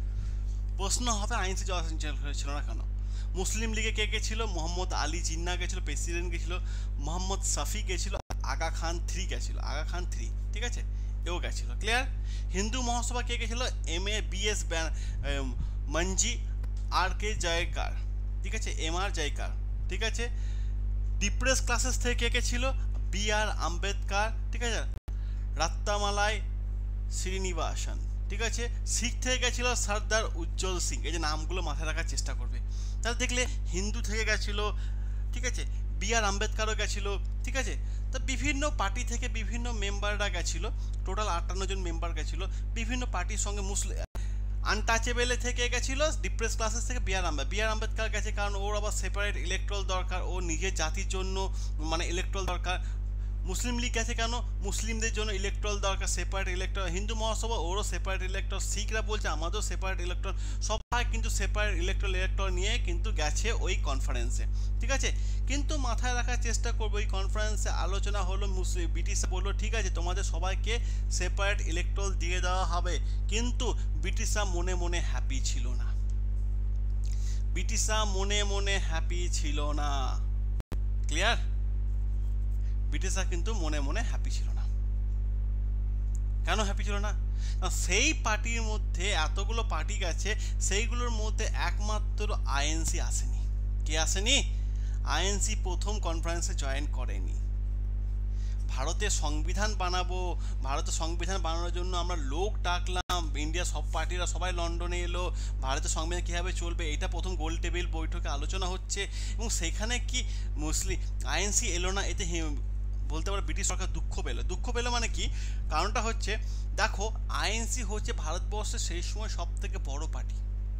মুসলিম লীগে কে কে ছিল? মোহাম্মদ আলী জিন্না গেছিল, প্রেসিডেন্ট গেছিল, মোহাম্মদ শফি গেছিল, আগা খান 3 গেছিল, ঠিক আছে, এও গেছিল, ক্লিয়ার। হিন্দু মহাসভা কে গেছিল? BS মঞ্জি, RK জয়কার, ঠিক আছে, MR জয়কার, ঠিক আছে। ডিপ্রেস ক্লাসেস থেকে কে ছিল? BR আম্বেদকর, ঠিক আছে, রাত্তামালাই শ্রীনিবাসন, ঠিক আছে। শিখ থেকে গেছিল সর্দার উজ্জ্বল সিং। এই যে নামগুলো মাথায় রাখার চেষ্টা করবে। তাহলে দেখলে হিন্দু থেকে গেছিল, ঠিক আছে, বি আর আম্বেদকারও গেছিলো, ঠিক আছে। তো বিভিন্ন পার্টি থেকে বিভিন্ন মেম্বাররা গেছিলো, টোটাল 58 জন মেম্বার গেছিলো বিভিন্ন পার্টির সঙ্গে। মুসলিম আনটাচেবেলে থেকে গেছিল, ডিপ্রেস ক্লাসেস থেকে বি আর আম্বেদকার গেছে, কারণ ওর আবার সেপারেট ইলেকট্রাল দরকার, ও নিজের জাতির জন্য মানে ইলেকট্রাল দরকার। মুসলিম লীগ গেছে কেন, মুসলিমদের জন্য ইলেকট্রাল দরকার, সেপারেট ইলেকট্রাল। হিন্দু মহাসভা ওরও সেপারেট ইলেকট্রাল, শিখরা বলছে আমাদেরও সেপারেট ইলেকট্রাল, সবাই কিন্তু সেপারেট ইলেকট্রাল নিয়ে কিন্তু গেছে ওই কনফারেন্সে, ঠিক আছে। কিন্তু মাথায় রাখার চেষ্টা করবো, ওই কনফারেন্সে আলোচনা হলো, মুসলিম ব্রিটিশ বললো ঠিক আছে তোমাদের সবাইকে সেপারেট ইলেকট্রাল দিয়ে দেওয়া হবে, কিন্তু ব্রিটিশরা মনে মনে হ্যাপি ছিল না, ব্রিটিশরা মনে মনে হ্যাপি ছিল না। ক্লিয়ার? ব্রিটিশরা কিন্তু মনে মনে হ্যাপি ছিল না। কেন হ্যাপি ছিল না? সেই পার্টির মধ্যে এতগুলো পার্টি গেছে, সেইগুলোর মধ্যে একমাত্র আইএনসি আসেনি। কে আসেনি? আইএনসি প্রথম কনফারেন্সে জয়েন করেনি। ভারতের সংবিধান বানাবো, ভারতের সংবিধান বানানোর জন্য আমরা লোক ডাকলাম, ইন্ডিয়ার সব পার্টিরা সবাই লন্ডনে এলো, ভারতের সংবিধান কীভাবে চলবে এটা প্রথম গোল টেবিল বৈঠকে আলোচনা হচ্ছে, এবং সেখানে কি মুসলিম আইএনসি এলো না, এতে বলতে পারো ব্রিটিশ সরকার দুঃখ পেলো মানে কি? কারণটা হচ্ছে দেখো, আইএনসি হচ্ছে ভারতবর্ষের সেই সময় সব থেকে বড় পার্টি।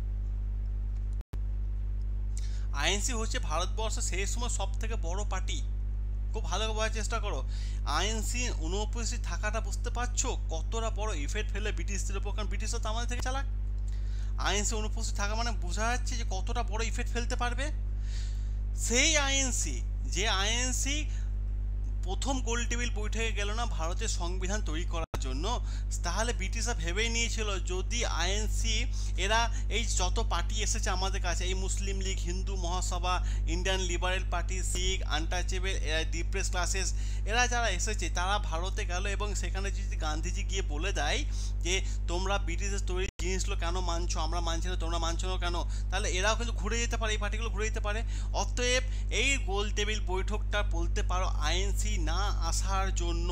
আইএনসি হচ্ছে ভারতবর্ষের সেই সময় সব থেকে বড় পার্টি। খুব ভালো বোঝার চেষ্টা করো, আইএনসি অনুপস্থিত থাকাটা বুঝতে পারছো কতটা বড় ইফেক্ট ফেলে ব্রিটিশদের উপর, কারণ ব্রিটিশরা তো আমাদের থেকে চালাক। আইএনসি অনুপস্থিত থাকা মানে বোঝা যাচ্ছে যে কতটা বড় ইফেক্ট ফেলতে পারবে। সেই আইএনসি, যে আইএনসি প্রথম গোল টেবিল বৈঠকে গেল না ভারতের সংবিধান তৈরি করার জন্য, তাহলে ব্রিটিশরা ভেবেই নিয়েছিল যদি আইএনসি এরা এই যত পার্টি এসেছে আমাদের কাছে, এই মুসলিম league, Hindu Mahasabha, Indian liberal party, Sikh, untouchable, depress classes, এরা যারা এসেছে তারা ভারতে গেল, এবং সেখানে যদি গান্ধীজি গিয়ে বলে দেয় যে তোমরা ব্রিটিশের তৈরি জিনিসগুলো কেন মানছো, আমরা মানছি না, তোমরা মানছো না কেন, তাহলে এরাও কিন্তু ঘুরে যেতে পারে, এই পার্টিগুলো ঘুরে যেতে পারে। অতএব এই গোল টেবিল বৈঠকটা বলতে পারো আইএনসি না আসার জন্য,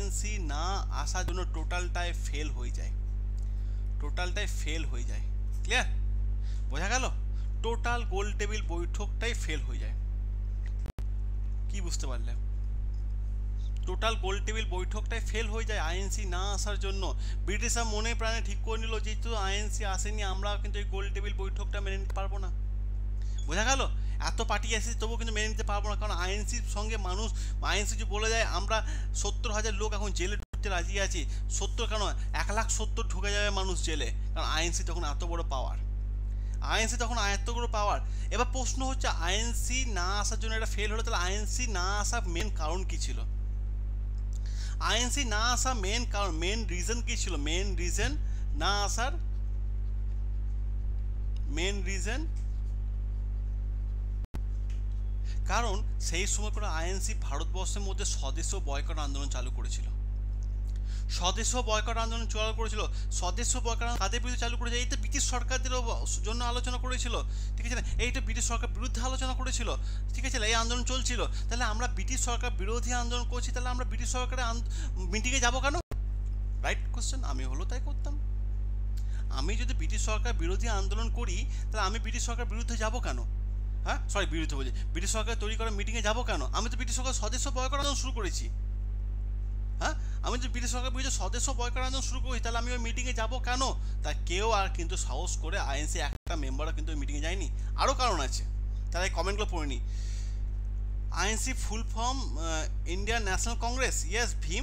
টোটালটাই ফেল হয়ে যায়, ক্লিয়ার? বোঝা গেল? টোটাল গোল টেবিল বৈঠকটাই ফেল হয়ে যায়। কি বুঝতে পারলে? টোটাল গোল টেবিল বৈঠকটাই ফেল হয়ে যায় আইএনসি না আসার জন্য। ব্রিটিশরা মনে প্রাণে ঠিক করে নিল যেহেতু আইএনসি আসেনি, আমরা কিন্তু এই গোল টেবিল বৈঠকটা মেনে নিতে পারবো না। বোঝা গেল? এত পার্টি আসে তবুও কিন্তু মেনে নিতে পারবো না, কারণ আইএনসির সঙ্গে মানুষ, আইএনসি যদি বলে যায় আমরা 70,000 লোক এখন জেলে ঢুকতে রাজি আছি, 70 কেন 1,70,000 ঢুকে যাবে মানুষ জেলে, কারণ আইএনসি তখন এত বড় পাওয়ার, এবার প্রশ্ন হচ্ছে আইএনসি না আসার জন্য এটা ফেল হলো, তাহলে আইএনসি না আসার মেন কারণ কি ছিল? আইএনসি না আসা মেন কারণ, মেন রিজন কি ছিল? না আসার মেন রিজন, কারণ সেই সময় করে আইএনসি ভারতবর্ষের মধ্যে স্বদেশ বয়কট আন্দোলন চালু করেছিল। স্বদেশ বয়কট আন্দোলন কাদের বিরুদ্ধে চালু করেছে? এই তো ব্রিটিশ সরকারদের জন্য আলোচনা করেছিল, ঠিক আছে না? এইটা ব্রিটিশ সরকার বিরুদ্ধে আলোচনা করেছিল, ঠিক আছে, এই আন্দোলন চলছিল। তাহলে আমরা ব্রিটিশ সরকার বিরোধী আন্দোলন করছি, তাহলে আমরা ব্রিটিশ সরকারের মিটিংয়ে যাবো কেন? Right question. আমি হলো তাই করতাম। আমি যদি ব্রিটিশ সরকার বিরোধী আন্দোলন করি, তাহলে আমি ব্রিটিশ সরকার বিরুদ্ধে যাবো কেন? হ্যাঁ, ব্রিটিশ সরকার তৈরি করা মিটিংয়ে যাবো কেন? আমি তো ব্রিটিশ সরকার স্বদেশ বয়কট আন্দোলন শুরু করেছি। হ্যাঁ, আমি যদি ব্রিটিশ সরকার বিরুদ্ধে স্বদেশ বয়কট আন্দোলন শুরু করি, তাহলে আমি ওই মিটিংয়ে যাবো কেন? তা কেউ আর কিন্তু সাহস করে আইএনসি একটা মেম্বারও কিন্তু ওই মিটিংয়ে যায়নি। আরও কারণ আছে, তাহলে এই কমেন্টগুলো পড়ে নি। INC full form Indian National Congress, yes Bhim.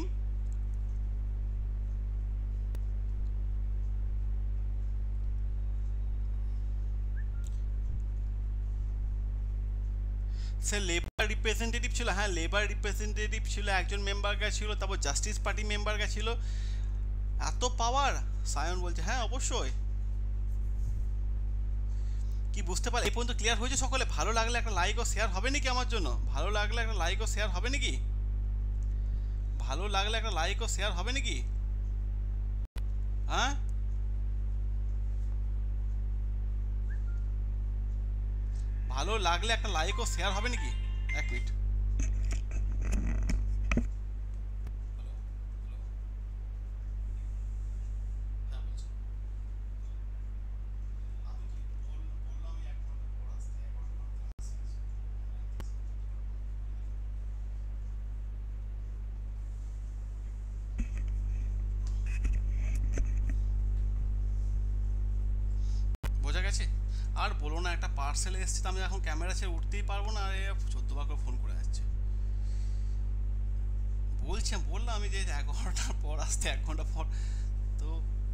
সে লেবার রিপ্রেজেন্টেটিভ ছিল, হ্যাঁ লেবার রিপ্রেজেন্টেটিভ ছিল, একজন মেম্বার গেছিল, তারপর জাস্টিস পার্টি মেম্বার গেছিল। এত পাওয়ার? সায়ন বলছে হ্যাঁ অবশ্যই। কি বুঝতে পার? এই পর্যন্ত ক্লিয়ার হয়েছে সকলে? ভালো লাগলে একটা লাইক ও শেয়ার হবে নাকি আমার জন্য? ভালো লাগলে একটা লাইক ও শেয়ার হবে নাকি? হ্যাঁ, ভালো লাগলে একটা লাইক ও শেয়ার হবে নাকি? এক মিনিট। একটা পার্সেল এসছে, তো আমি এখন ক্যামেরা ছেড়ে উঠতেই পারবো না, আর 14বার করে ফোন করে আসছে। বললাম আমি যে 11টার পর আসতে, 1 ঘন্টা পর। তো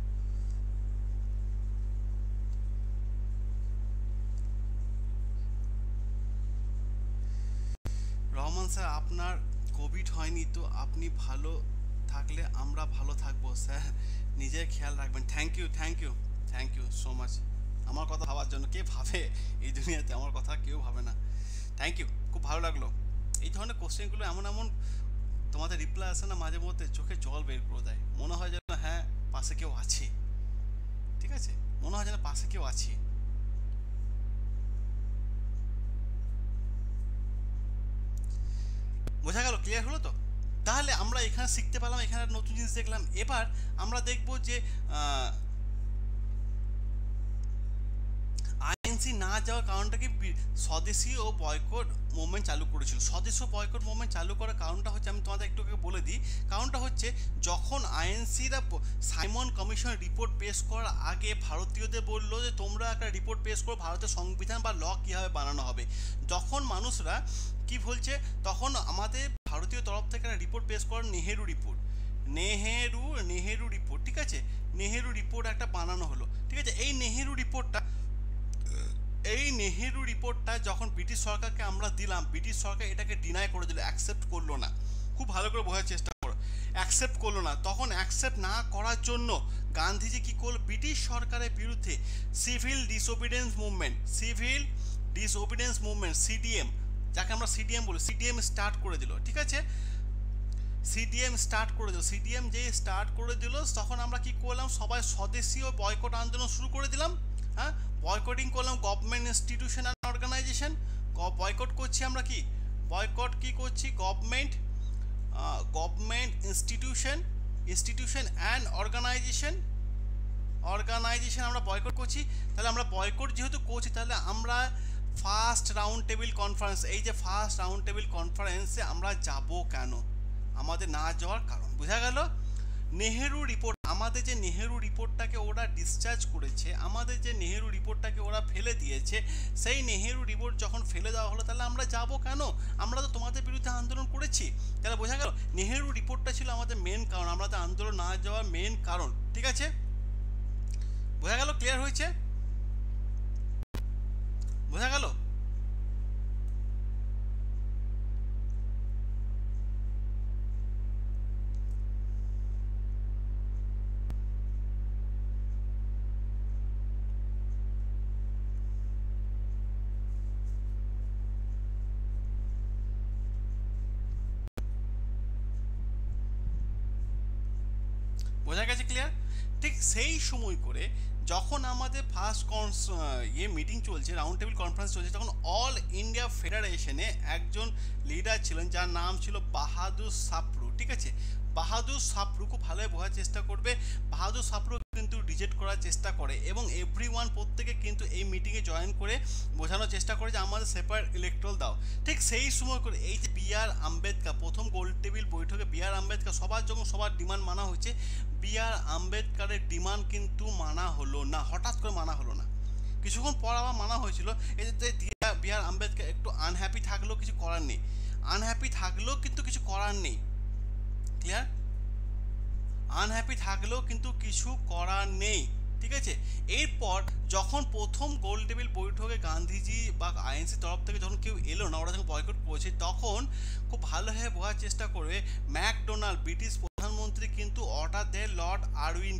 রহমান স্যার, আপনার কোভিড হয়নি তো আপনি ভালো থাকলে আমরা ভালো থাকবো স্যার, নিজের খেয়াল রাখবেন। Thank you, thank you, thank you so much. আমার কথা ভাবার জন্য, কে ভাবে এই দুনিয়াতে আমার কথা? কেউ ভাবে না। থ্যাংক ইউ, খুব ভালো লাগলো। এই ধরনের কোশ্চেনগুলো এমন এমন তোমাদের রিপ্লাই আসে না, মাঝে মধ্যে চোখে জল বের করে দেয়, মনে হয় যেন হ্যাঁ পাশে কেউ আছে। ঠিক আছে, মনে হয় যেন পাশে কেউ আছে। বোঝা গেল? ক্লিয়ার হলো তো? তাহলে আমরা এখানে শিখতে পারলাম, এখানে নতুন জিনিস দেখলাম। এবার আমরা দেখব যে আইএনসি না যাওয়ার কারণটা কি, স্বদেশী ও বয়কট মুভমেন্ট চালু করেছিল। স্বদেশী ও বয়কট মুভমেন্ট চালু করার কারণটা হচ্ছে, আমি তোমাদের একটু বলে দিই। কারণটা হচ্ছে, যখন আইএনসিরা সাইমন কমিশন রিপোর্ট পেশ করার আগে ভারতীয়দের বললো যে তোমরা একটা রিপোর্ট পেশ করো, ভারতের সংবিধান বা ল কীভাবে বানানো হবে। যখন মানুষরা কি বলছে, তখন আমাদের ভারতীয় তরফ থেকে একটা রিপোর্ট পেশ করার নেহেরু রিপোর্ট, নেহেরু রিপোর্ট, ঠিক আছে, নেহেরু রিপোর্ট একটা বানানো হলো। ঠিক আছে, এই নেহেরু রিপোর্টটা যখন ব্রিটিশ সরকারকে আমরা দিলাম, ব্রিটিশ সরকার এটাকে ডিনাই করে দিল, অ্যাকসেপ্ট করলো না। খুব ভালো করে বোঝার চেষ্টা করো, অ্যাকসেপ্ট করলো না। তখন অ্যাকসেপ্ট না করার জন্য গান্ধীজি কি করলো, ব্রিটিশ সরকারের বিরুদ্ধে সিভিল ডিসওবিডিয়েন্স মুভমেন্ট সিডিএম, যাকে আমরা সিডিএম বলি, সিডিএম স্টার্ট করে দিল। ঠিক আছে, সিডিএম যেই স্টার্ট করে দিল, তখন আমরা কি করলাম, সবাই স্বদেশী ও বয়কট আন্দোলন শুরু করে দিলাম। হ্যাঁ, বয়কটিং করলাম government institution and organisation. Boycott করছি আমরা, কি করছি, গভর্নমেন্ট ইনস্টিটিউশন অ্যান্ড অর্গানাইজেশন আমরা বয়কট করছি। তাহলে আমরা বয়কট যেহেতু করছি, তাহলে আমরা ফার্স্ট রাউন্ড টেবিল কনফারেন্স, এই যে ফার্স্ট রাউন্ড টেবিল কনফারেন্সে আমরা যাব কেন, আমাদের না যাওয়ার কারণ বোঝা গেল। নেহেরু রিপোর্ট, আমাদের যে নেহেরু রিপোর্টটাকে ওরা ডিসচার্জ করেছে, আমাদের যে নেহেরু রিপোর্টটাকে ওরা ফেলে দিয়েছে, সেই নেহেরু রিপোর্ট যখন ফেলে দেওয়া হলো, তাহলে আমরা যাব কেন? আমরা তো তোমাদের বিরুদ্ধে আন্দোলন করেছি। তাহলে বোঝা গেল, নেহেরু রিপোর্টটা ছিল আমাদের মেন কারণ, আমাদের আন্দোলন না যাওয়ার মেন কারণ। ঠিক আছে, বোঝা গেল? ক্লিয়ার হয়েছে? বোঝা গেল? বোঝা গেছে? ক্লিয়ার? ঠিক সেই সময় করে যখন আমাদের ফার্স্ট মিটিং চলছে, রাউন্ড টেবিল কনফারেন্স চলছে, তখন অল ইন্ডিয়া ফেডারেশনে একজন লিডার ছিলেন, যার নাম ছিল বাহাদুর সাপ্রু। ঠিক আছে, বাহাদুর সাপ্রু, খুব ভালোভাবে বোঝার চেষ্টা করবে, বাহাদুর সাপ্রু কিন্তু রিজেক্ট করার চেষ্টা করে, এবং এভরিওয়ান প্রত্যেকে কিন্তু এই মিটিংয়ে জয়েন করে বোঝানোর চেষ্টা করে যে আমাদের সেপারেট ইলেকট্রাল দাও। ঠিক সেই সময় করে এই যে বি.আর. আম্বেদকর, প্রথম গোল টেবিল বৈঠকে বি.আর. আম্বেদকর, সবার ডিমান্ড মানা হয়েছে, বি.আর. আম্বেদকরের ডিমান্ড কিন্তু মানা হলো না, হঠাৎ করে মানা হলো না, কিছুক্ষণ পর আবার মানা হয়েছিল। এই যে বি.আর. আম্বেদকর একটু আনহ্যাপি থাকলেও কিছু করার নেই, কিন্তু কিছু করার নেই। ক্লিয়ার? আনহ্যাপি থাকলেও কিন্তু কিছু করার নেই। ঠিক আছে, এরপর যখন প্রথম গোল টেবিল বৈঠকে গান্ধীজি বা আইএনসি তরফ থেকে যখন কেউ এলো না, ওরা যখন বয়কট করেছে, তখন খুব ভালোভাবে বোঝার চেষ্টা করবে, ম্যাকডোনাল্ড ব্রিটিশ প্রধানমন্ত্রী কিন্তু অর্ডার দেয় লর্ড আরউইন,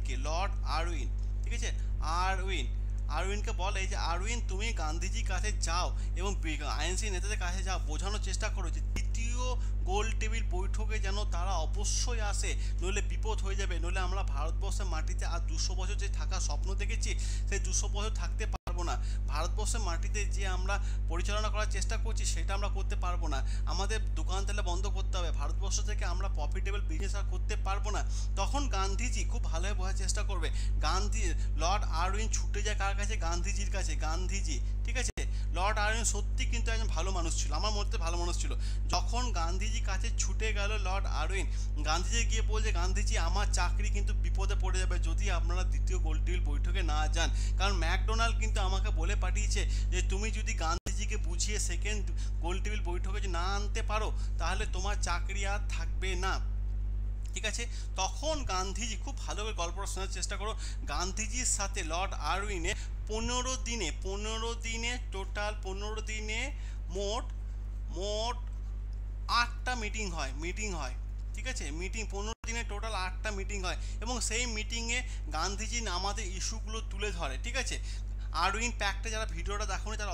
ঠিক আছে, আরউইনকে বলে যে আরউইন, তুমি গান্ধীজির কাছে যাও এবং আইএনসি নেতাদের কাছে যাও, বোঝানোর চেষ্টা করো যে দ্বিতীয় গোল টেবিল বৈঠকে যেন তারা অবশ্যই আসে, নইলে বিপদ হয়ে যাবে, নইলে আমরা ভারতবর্ষের মাটিতে আর 200 বছর যে থাকার স্বপ্ন দেখেছি, সেই 200 বছর থাকতে পারবো না। ভারতবর্ষের মাটিতে যে আমরা পরিচালনা করার চেষ্টা করছি, সেটা আমরা করতে পারবো না। আমাদের দোকান তাহলে বন্ধ করতে হবে, ভারতবর্ষ থেকে আমরা প্রফিটেবল বিজনেস আর করতে পারবো না। তখন গান্ধীজি, খুব ভালোভাবে বোঝার চেষ্টা করবে, লর্ড আরউইন ছুটে যায় কার কাছে? গান্ধীজির কাছে। ঠিক আছে, লর্ড আরউইন সত্যি কিন্তু একজন ভালো মানুষ ছিল, আমার মধ্যে ভালো মানুষ ছিল। যখন গান্ধীজির কাছে ছুটে গেল লর্ড আরউইন, গান্ধীজি গিয়ে বলছে, গান্ধীজি, আমার চাকরি কিন্তু বিপদে পড়ে যাবে যদি আপনারা দ্বিতীয় গোল টেবিল বৈঠকে না যান, কারণ ম্যাকডোনাল্ড কিন্তু আমাকে বলে পাঠিয়েছে যে তুমি যদি গান্ধীজিকে বুঝিয়ে সেকেন্ড গোল টেবিল বৈঠকে যদি না আনতে পারো তাহলে তোমার চাকরি আর থাকবে না। ঠিক আছে, তখন গান্ধীজি, খুব ভালো করে গল্পটা শোনার চেষ্টা করো, গান্ধীজির সাথে লর্ড আরউইনের 15 দিনে টোটাল 15 দিনে মোট মোট 8টা মিটিং হয়। ঠিক আছে, 15 দিনে টোটাল 8টা মিটিং হয় এবং সেই মিটিংয়ে গান্ধীজি আমাদের ইস্যুগুলো তুলে ধরে। ঠিক আছে, আরউইন প্যাক্টে যারা ভিডিওটা দেখোনি তারা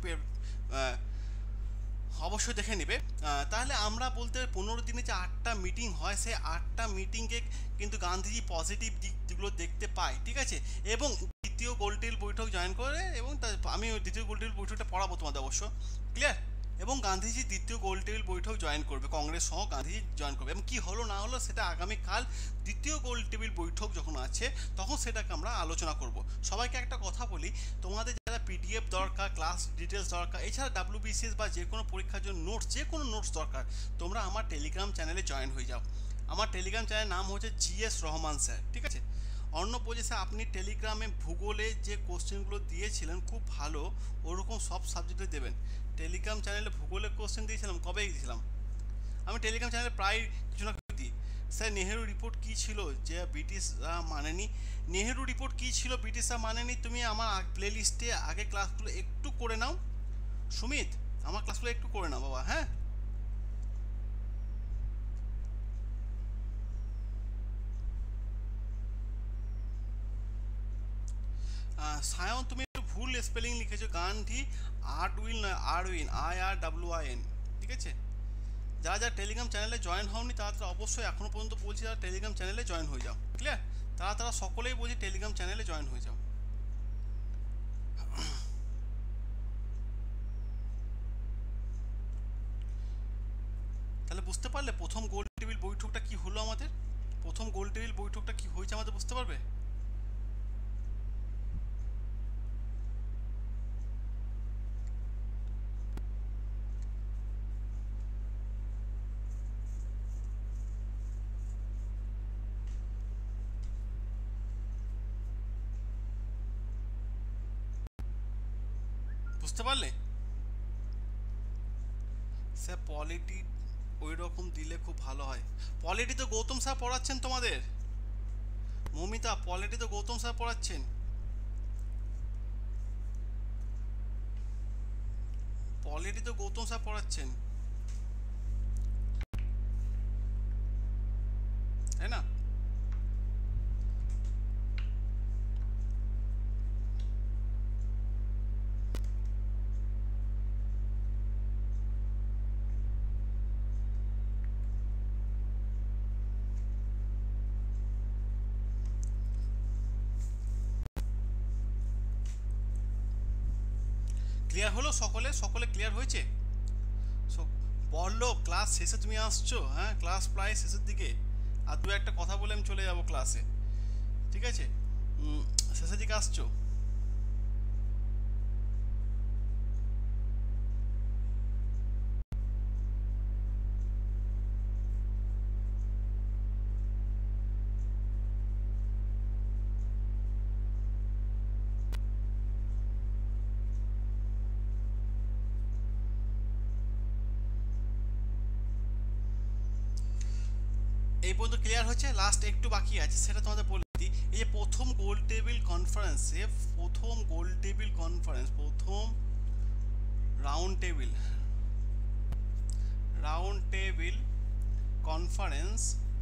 অবশ্যই দেখে নেবে। তাহলে আমরা বলতে 15 দিনে যে 8টা মিটিং হয়, সেই 8টা মিটিংকে কিন্তু গান্ধীজি পজিটিভ দিকগুলো দেখতে পায়। ঠিক আছে, এবং দ্বিতীয় গোলটেবিল বৈঠক জয়েন করে, এবং আমি দ্বিতীয় গোলটেবিল বৈঠকটা পড়াবো তোমাদের অবশ্য, ক্লিয়ার। এবং গান্ধীজি দ্বিতীয় গোলটেবিল বৈঠক জয়েন করবে, কংগ্রেস সহ গান্ধীজি জয়েন করবে, এবং কি হলো না হলো সেটা আগামীকাল দ্বিতীয় গোলটেবিল বৈঠক যখন আছে তখন সেটাকে আমরা আলোচনা করব। সবাইকে একটা কথা বলি, তোমাদের যারা পিডিএফ দরকার, ক্লাস ডিটেলস দরকার, এছাড়া ডাব্লিউবিসিএস বা যে কোনো পরীক্ষার জন্য যে কোনো নোটস দরকার, তোমরা আমার টেলিগ্রাম চ্যানেলে জয়েন হয়ে যাও। আমার টেলিগ্রাম চ্যানেলের নাম হচ্ছে জিএস রহমান স্যার। ঠিক আছে, অর্ণব বলছে আপনি টেলিগ্রামে ভূগোলে যে কোশ্চেনগুলো দিয়েছিলেন খুব ভালো, ওরকম সব সাবজেক্টে দেবেন। টেলিগ্রাম চ্যানেলে ভূগোলের কোশ্চেন দিয়েছিলাম, কবে দিয়েছিলাম? আমি টেলিগ্রাম চ্যানেলে প্রায় কিছু না কিছু দিই। স্যার নেহেরু রিপোর্ট কী ছিল যে ব্রিটিশরা মানেনি? নেহেরু রিপোর্ট কী ছিল ব্রিটিশরা মানেনি? তুমি আমার প্লে লিস্টে আগে ক্লাসগুলো একটু করে নাও সুমিত, আমার ক্লাসগুলো একটু করে নাও বাবা। হ্যাঁ, সায়ন তুমি একটু ভুল স্পেলিং লিখেছো, গান্ধী আরউইন নয়, আরউইন, IRWIN। ঠিক আছে, যারা যারা টেলিগ্রাম চ্যানেলে জয়েন হওনি তারা অবশ্যই এখনও পর্যন্ত বলছি তারা টেলিগ্রাম চ্যানেলে জয়েন হয়ে যাও, ক্লিয়ার। তারা সকলেই বলছি টেলিগ্রাম চ্যানেলে জয়েন হয়ে যাও। তাহলে বুঝতে পারলে প্রথম গোল টেবিল বৈঠকটা কি হলো আমাদের, প্রথম গোল টেবিল বৈঠকটা কি হয়েছে আমাদের বুঝতে পারবে। বুঝতে পারলে স্যার? পলিটি ওই রকম দিলে খুব ভালো হয়। পলিটি তো গৌতম স্যার পড়াচ্ছেন তোমাদের, মমিতা, পলিটি তো গৌতম স্যার পড়াচ্ছেন। পলিটি তো গৌতম স্যার পড়াচ্ছেন, তাই না? ক্লিয়ার হলো? সকলে ক্লিয়ার হয়েছে? বললো ক্লাস শেষে তুমি আসছো? হ্যাঁ, ক্লাস প্রায় শেষের দিকে, আর দু একটা কথা বলে আমি চলে যাব ক্লাসে। ঠিক আছে, শেষের দিকে আসছো? এই পর্যন্ত ক্লিয়ার হচ্ছে, লাস্ট একটু বাকি আছে সেটা তোমাদের বলে দিই। এই যে প্রথম গোল টেবিল কনফারেন্সে, প্রথম গোল টেবিল কনফারেন্স, প্রথম রাউন্ড টেবিল কনফারেন্স,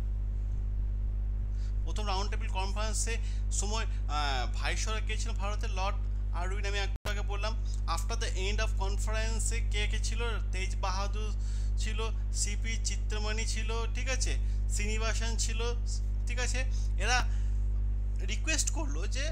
প্রথম রাউন্ড টেবিল কনফারেন্সে সময় ভাইসরয় কে ছিল ভারতের? Lord Irwin. আমি একটু আগে বললাম। আফটার দ্য এন্ড অফ কনফারেন্সে কে কে ছিল? তেজ বাহাদুর ছিল, সিপি চিত্রমণি ছিল, ঠিক আছে, শ্রীনিবাসন ছিল, ঠিক আছে। এরা রিকোয়েস্ট করলো যে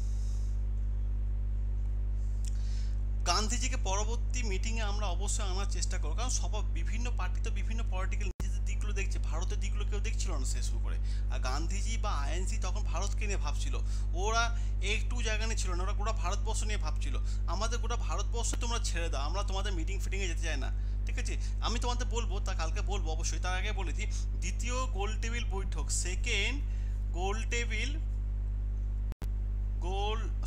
গান্ধীজিকে পরবর্তী মিটিংয়ে আমরা অবশ্যই আনার চেষ্টা করবো, কারণ বিভিন্ন পার্টি তো বিভিন্ন পলিটিক্যাল নিজেদের দিকগুলো দেখছে, ভারতের দিকগুলো কেউ দেখছিল না শেষ করে। আর গান্ধীজি বা আইএনসি তখন ভারতকে নিয়ে ভাবছিল, ওরা একটু জায়গা নিয়ে ছিল না, ওরা গোটা ভারতবর্ষ নিয়ে ভাবছিল। আমাদের গোটা ভারতবর্ষ তোমরা ছেড়ে দাও, আমরা তোমাদের মিটিং ফিটিংয়ে যেতে চাই না, ঠিক আছে। আমি তোমাদের বলবো, তা কালকে বলবো অবশ্যই, তার আগে বলে দিই দ্বিতীয় গোল টেবিল বৈঠক, সেকেন্ড গোল টেবিল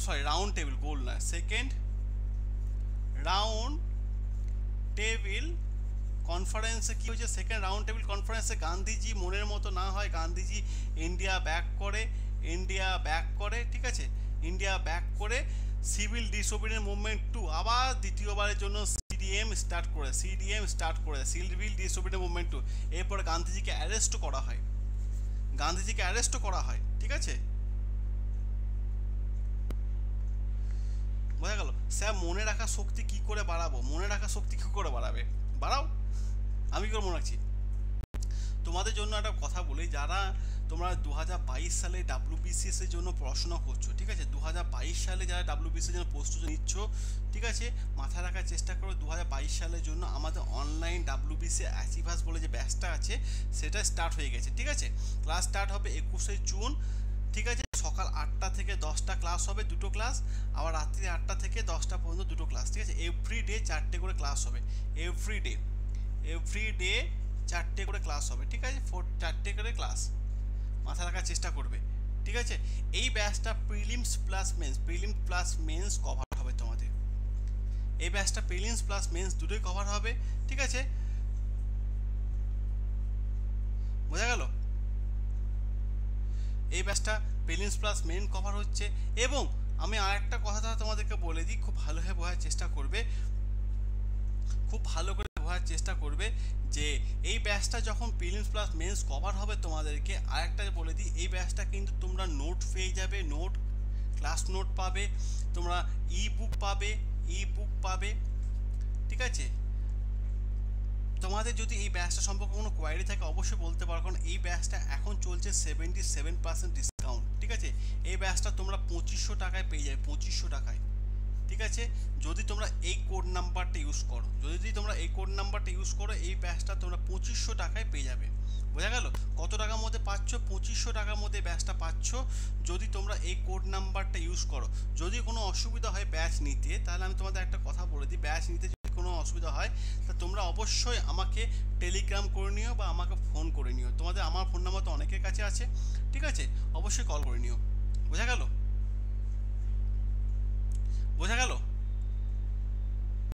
সরি রাউন্ড টেবিল, গোল নয়, সেকেন্ড রাউন্ড টেবিল কনফারেন্সে কি হয়েছে? সেকেন্ড রাউন্ড টেবিল কনফারেন্সে গান্ধীজি মনের মতো না হয়, গান্ধীজি ইন্ডিয়া ব্যাক করে, ঠিক আছে, ইন্ডিয়া ব্যাক করে সিভিল ডিসওবিডিয়েন্স মুভমেন্ট 2 আবার দ্বিতীয়বারের জন্য সিডিএম স্টার্ট করে, সিভিল ডিসওবিডিয়েন্স মুভমেন্ট 2। এরপর গান্ধীজিকে অ্যারেস্ট করা হয়, ঠিক আছে। বোঝা গেল? স্যার মনে রাখা শক্তি কি করে বাড়াবো? বাড়াও, আমি কি করে মনে রাখছি? তোমাদের জন্য একটা কথা বলি, যারা তোমরা 2022 সালে ডাব্লিউবিসিএস এর জন্য পড়াশোনা করছো, ঠিক আছে, 2022 সালে যারা ডাব্লিউবিসিএস এর জন্য প্রস্তুতি নিচ্ছ, ঠিক আছে, মাথায় রাখার চেষ্টা করো 2022 সালের জন্য আমাদের অনলাইন ডাব্লিউবিসি অ্যাচিভার্স বলে যে ব্যাচটা আছে সেটা স্টার্ট হয়ে গেছে, ঠিক আছে। ক্লাস স্টার্ট হবে 21শে জুন, ঠিক আছে। সকাল 8টা থেকে 10টা ক্লাস হবে, 2টো ক্লাস, আবার রাত্রি 8টা থেকে 10টা পর্যন্ত 2টো ক্লাস, ঠিক আছে। এভরিডে 4টে করে ক্লাস হবে, এভরিডে 4টে করে ক্লাস হবে, ঠিক আছে, 4টে করে ক্লাস, মাথা রাখার চেষ্টা করবে, ঠিক আছে। এই ব্যাচটা প্রিলিমস প্লাস মেন্স কভার হবে তোমাদের, এই ব্যাচটা প্রিলিমস প্লাস মেন্স দুটোই কভার হবে, ঠিক আছে, বোঝা গেল? এই ব্যাচটা প্রিলিমস প্লাস মেন কভার হচ্ছে। এবং আমি আর একটা কথা তোমাদেরকে বলে দিই, খুব ভালোভাবে বোঝার চেষ্টা করবে, যে এই ব্যাচটা যখন প্রিলিমস প্লাস মেন্স কভার হবে তোমাদেরকে আরেকটা বলে দিই, এই ব্যাচটা কিন্তু তোমরা নোট পেয়ে যাবে, ক্লাস নোট পাবে, তোমরা ই বুক পাবে, ঠিক আছে। তোমাদের যদি এই ব্যাচটা সম্পর্কে কোনো কোয়ারি থাকে অবশ্যই বলতে পারো, কারণ এই ব্যাচটা এখন চলছে 77% ডিসকাউন্ট, ঠিক আছে। এই ব্যাচটা তোমরা 2500 টাকায় পেয়ে যাবে, 2500 টাকায়, ঠিক আছে, যদি তোমরা এই কোড নাম্বারটা ইউজ করো, এই ব্যাচটা তোমরা 2500 টাকায় পেয়ে যাবে। বোঝা গেল? কত টাকার মধ্যে পাচ্ছ? 2500 টাকার মধ্যে ব্যাচটা পাচ্ছ, যদি তোমরা এই কোড নাম্বারটা ইউজ করো। যদি কোনো অসুবিধা হয় ব্যাচ নিতে, তাহলে আমি তোমাদের একটা কথা বলে দিই, ব্যাচ নিতে যদি কোনো অসুবিধা হয় তা তোমরা অবশ্যই আমাকে টেলিগ্রাম করে নিও বা আমাকে ফোন করে নিও। আমার ফোন নাম্বার তো অনেকের কাছে আছে, ঠিক আছে, অবশ্যই কল করে নিও।